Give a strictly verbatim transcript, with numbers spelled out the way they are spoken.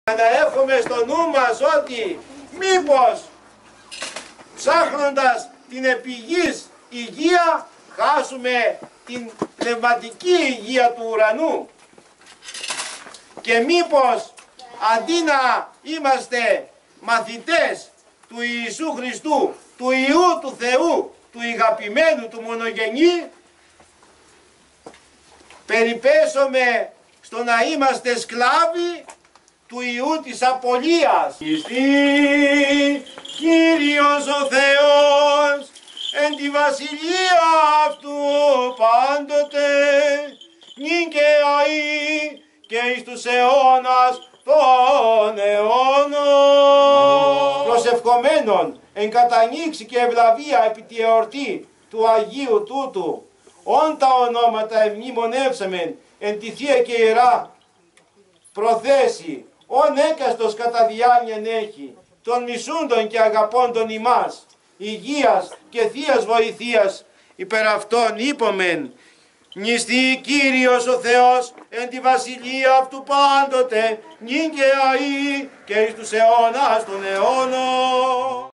Να έχουμε στο νου μας ότι μήπως ψάχνοντας την επιγής υγεία χάσουμε την πνευματική υγεία του ουρανού και μήπως αντί να είμαστε μαθητές του Ιησού Χριστού, του Υιού του Θεού, του ηγαπημένου, του μονογενή, περιπέσουμε στο να είμαστε σκλάβοι του Υιού της απολίας. Ιστή Κύριος ο Θεός εν τη βασιλεία αυτού πάντοτε νυν και αεί και εις τους αιώνας των αιώνων. Προσευχομένων εν κατανοίξει και ευλαβία επί τη εορτή του Αγίου τούτου όν τα ονόματα ευμνημονεύσαμεν εν τη Θεία και Ιερά προθέσει όν έκαστος κατά διάνοιαν έχει των μισούντων και αγαπώντων ημάς υγείας και θείας βοηθείας υπέρ αυτών είπομεν νηστεί Κύριος ο Θεός εν τη βασιλεία αυτού πάντοτε νυν και αεί και εις τους αιώνας των αιώνων.